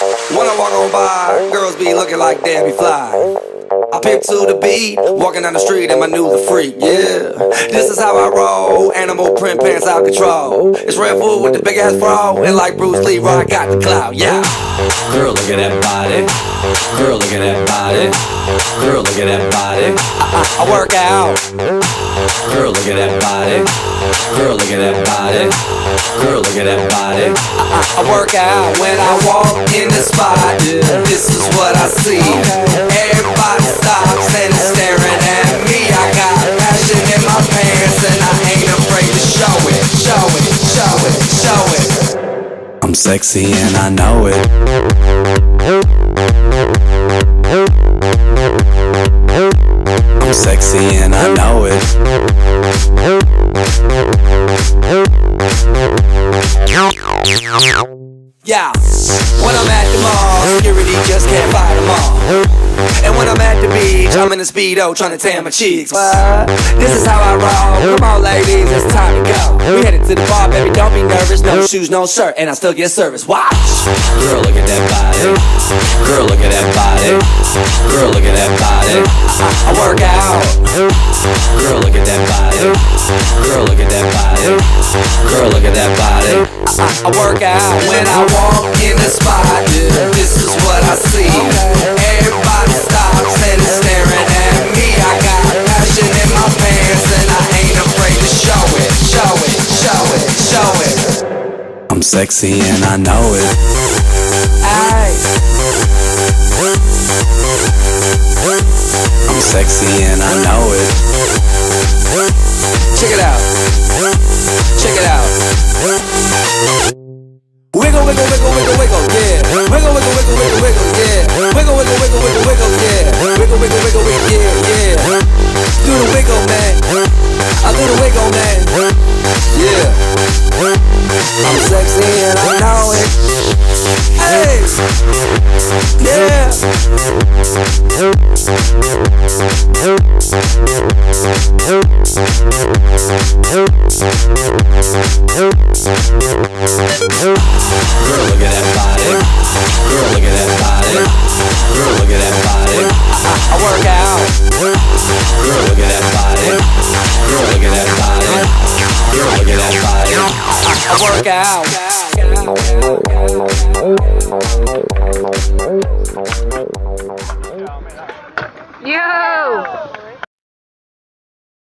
When I walk on by, girls be looking like Debbie Fly. I pimp to the beat, walking down the street and my new the freak, yeah. This is how I roll, animal print pants out control. It's Red Bull with the big ass bra, and like Bruce Lee, I got the clout, yeah. Girl, look at that body. Girl, look at that body. Girl, look at that body. I work out. Girl, look at that body. Girl, look at that body. Girl, look at that body. I work out when I walk in the spot. This is what I see. Everybody stops and is staring at me. I got passion in my pants and I ain't afraid to show it. Show it, show it, show it. I'm sexy and I know it. I'm sexy and I know it. Yeah, when I'm at the mall, security just can't fight them all. And when I'm at the beach, I'm in a Speedo trying to tan my cheeks. This is how I roll. Come on ladies, it's time to go. We headed to the bar, baby, don't be nervous. No shoes, no shirt, and I still get service. Watch! Girl, look at that body. Girl, look at that body. Girl, look at that body. I work out. Girl, look at that body. Girl, look at that body. Girl, look at that body. I work out when I walk in the spot. This is what I see. Everybody stops and is staring at me. I got passion in my pants and I ain't afraid to show it. Show it, show it, show it. I'm sexy and I know it. Aye. I'm sexy and I know it. Check it out. Check it out. Wiggle, wiggle, wiggle, wiggle, wiggle, yeah. Wiggle, wiggle, wiggle, wiggle, wiggle, yeah. Wiggle, wiggle, wiggle, wiggle, wiggle, yeah. Wiggle, wiggle, wiggle, wiggle, yeah, yeah. Do the wiggle, man. I do the wiggle, man. Yeah. I'm sexy and I know it. Hey. Yeah. Girl, look at that body. Girl, look at that body. Girl, look at that body. I work out. Girl, look at that body. Girl, look at that body. Girl, look at that body. I work out. Yo!